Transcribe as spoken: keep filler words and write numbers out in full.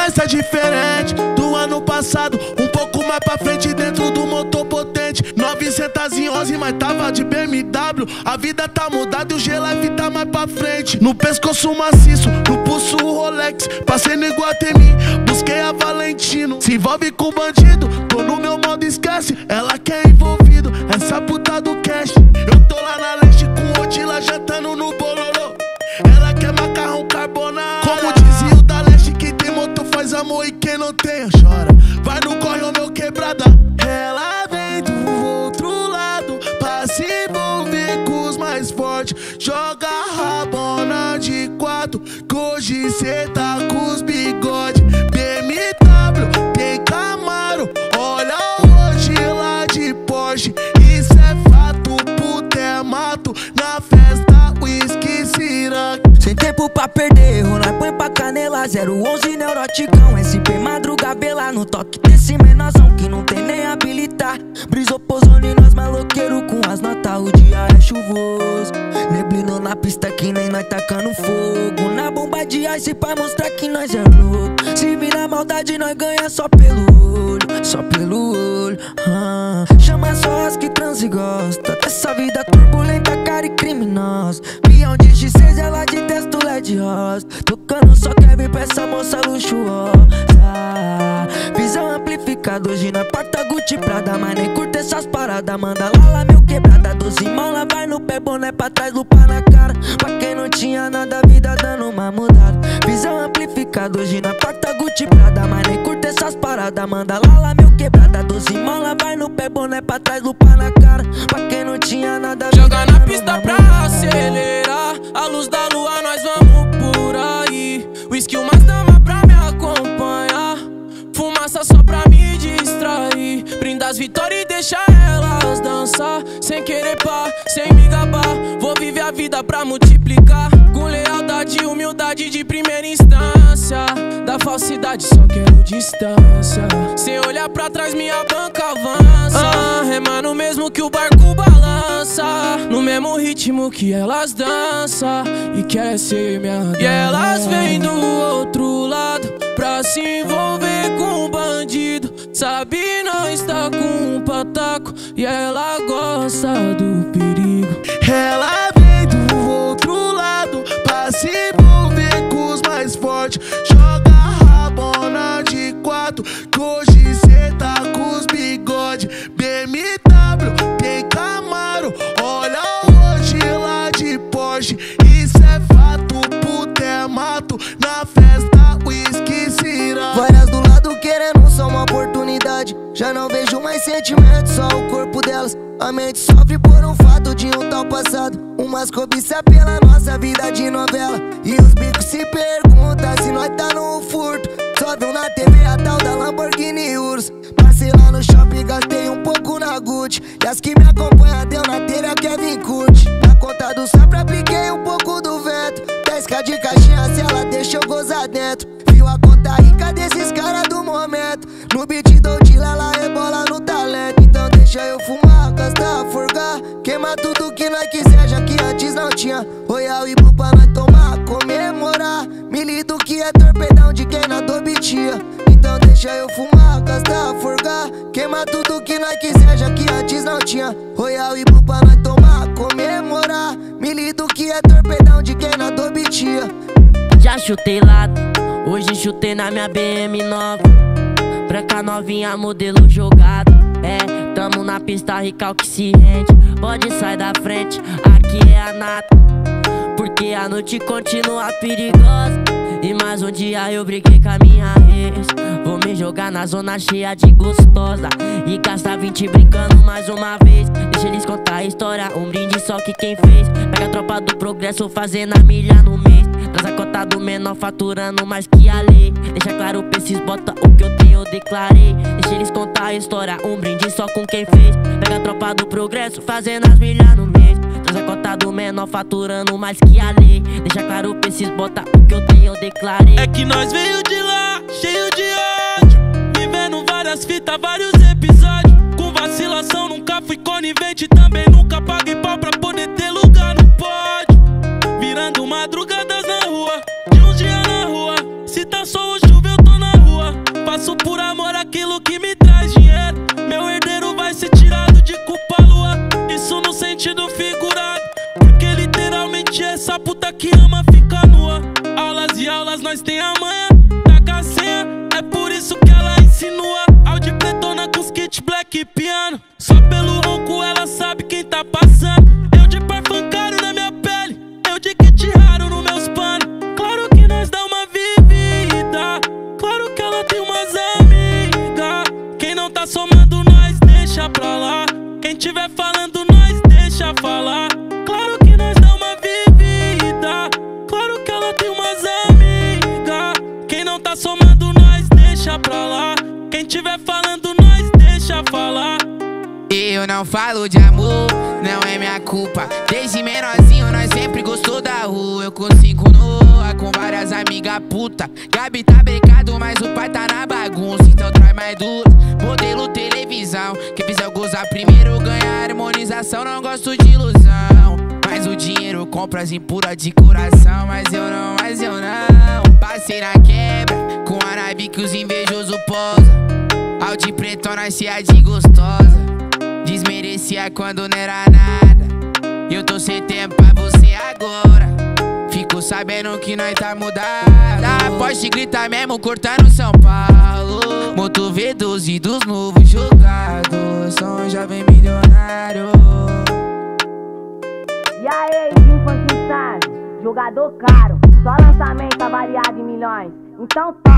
nós tá diferente do ano passado, um pouco mais pra frente dentro do motor potente. Novecentos e onze, mas tava de B M W. A vida tá mudada e o G-Life tá mais pra frente. No pescoço maciço, no pulso o Rolex. Passei no Iguatemi, busquei a Valentino. Se envolve com bandido, tô no meu modo esquece. Ela quer envolvido, essa puta do cash. Eu tô lá na leste com Odila jantando no bololô. Ela quer macarrão carbonara. Como dizia o da leste, quem tem motor faz amor e quem não tem chora. Vai no corre ou meu quebrada. Ela vem do outro lado pra se envolver com os mais fortes. Joga rabona de quatro, que hoje cê tá com os bigode. B M W, tem Camaro, olha hoje lá de Porsche. Isso é fato, puta é mato. Na festa, whisky, cirangue. Sem tempo pra perder, rolar põe pra canela. Zero onze neuroticão, S P madruga vela. No toque desse menorzão que não tem nem habilitar. Brisou posone, nós maloqueiro com as notas. O dia é chuvoso, neblino na pista que nem nós tacando fogo. Na bomba de ice pra mostrar que nós é louco. Se vir na maldade nós ganha só pelo olho, só pelo olho. ah. Chama só as que transa e gosta dessa vida turbulenta, cara e criminosa. Pião de X seis, ela de testo L E D rosa. Tocando só Kevin pra essa moça luxuosa. Visão amplificada, hoje na porta Gucci Prada. Mas nem curta essas paradas, manda lá meu quebrada. Doze mola, vai no pé, boné pra trás, lupa na cara. Pra quem não tinha nada, a vida dando uma mudada. Visão amplificada, hoje na porta Gucci Prada. Mas nem curta essas paradas, manda lá meu quebrada. Doze mola, vai no pé, boné pra trás, lupa na cara. Pra quem não tinha nada, a joga na pista pra acelerar. A luz da lua, nós vamos por aí. Whisky, umas damas pra me acompanhar. Fumaça só pra me distrair. Brinda as vitórias e deixa elas dançar. Sem querer pá, sem me gabar. Vou viver a vida pra multiplicar. Com lealdade e humildade de primeira instância. Da falsidade só quero distância. Sem olhar pra trás minha banca avança. ah, Remando mesmo que o barco balança. No mesmo ritmo que elas dançam. E quer ser minha dança. E elas vêm do outro lado pra se envolver com um bandido. Sabe não está com um pataco. E ela gosta do perigo. Ela vem do outro lado pra se envolver com os mais fortes. Joga rabona de quatro, que hoje cê tá com os bigode. B M W, tem Camaro, olha hoje lá de Porsche. Isso é fato, puta é mato. Na festa, whisky, cirangue. Várias do lado querendo só uma oportunidade. Já não vejo mais sentimento, só o corpo delas. A mente sofre por um fato de um tal passado. Umas cobiça pela nossa vida de novela. E os bicos se perguntam se nós tá no furto. Só viu na T V a tal da Lamborghini Urus. Passei lá no shopping, gastei um pouco na Gucci. E as que me acompanham deu na telha, Kevin curte. Na conta do sopro apliquei um pouco do vento. dez k de caixinha, se ela deixa eu gozar dentro. Viu a conta rica desses caras do momento. No beat do Odila, ela rebola no talento. Então deixa eu fumar, gastar, forgar. Queimar tudo que nós quiser, já que antes não tinha. Royal e Blue pra nós tomar, comemorar. Milito que é torpedão de quem na dobitia. Então deixa eu fumar, gastar, forgar. Queimar tudo que nós quiser, já que antes não tinha. Royal e Blue pra nós tomar, comemorar. Milito que é torpedão de quem na dobitia. Já chutei lado, hoje chutei na minha B M nova. Branca novinha, modelo jogado. É, tamo na pista, recalque se rende. Pode sair da frente, aqui é a nata. Porque a noite continua perigosa. E mais um dia eu briguei com a minha ex. Vou me jogar na zona cheia de gostosa e gastar vinte brincando mais uma vez. Deixa eles contar a história, um brinde só que quem fez. Pega a tropa do progresso fazendo a milha no mês. Traz a cota do menor faturando mais que a lei. Deixa claro pra esses bota o que eu tenho eu declarei. Deixa eles contar a história, um brinde só com quem fez. Pega a tropa do progresso fazendo as milhas no mês. Traz a cota do menor faturando mais que a lei. Deixa claro pra esses bota o que eu tenho eu declarei. É que nós veio de lá, cheio de ódio, vivendo várias fitas, vários episódios. Com vacilação nunca fui conivente, também nunca paguei pau pra poder ter lugar no pódio. Virando madrugadas na rua, de uns dias na rua. Se tá sol ou chuva eu tô na rua. arrepiando. Só pelo ronco ela sabe quem tá passando. Eu de parfum caro na minha pele, eu de kit raro nos meus panos. Claro que nós dá uma vivida, claro que ela tem umas amigas. Quem não tá somando nós deixa pra lá, quem tiver falando nós deixa falar. Claro que nós dá uma vivida, claro que ela tem umas amigas. Quem não tá somando nós deixa pra lá, quem tiver falando nós deixa falar. Eu não falo de amor, não é minha culpa. Desde menorzinho nós sempre gostou da rua. Eu consigo noa com várias amigas puta. Gabi tá becado, mas o pai tá na bagunça. Então traz mais duas, modelo televisão. Quem fizer eu gozar primeiro ganha harmonização. Não gosto de ilusão, mas o dinheiro compra as impuras de coração. Mas eu não, mas eu não. Passei na quebra com a nave que os invejosos posam. Audi pretona se a de gostosa, desmerecia quando não era nada. Eu tô sem tempo pra você agora, fico sabendo que nós tá mudado. Pode gritar mesmo cortando São Paulo. Moto V doze dos novos jogados, sou um jovem milionário. E aí, Jim Funky Style, jogador caro, só lançamento avaliado em milhões. Então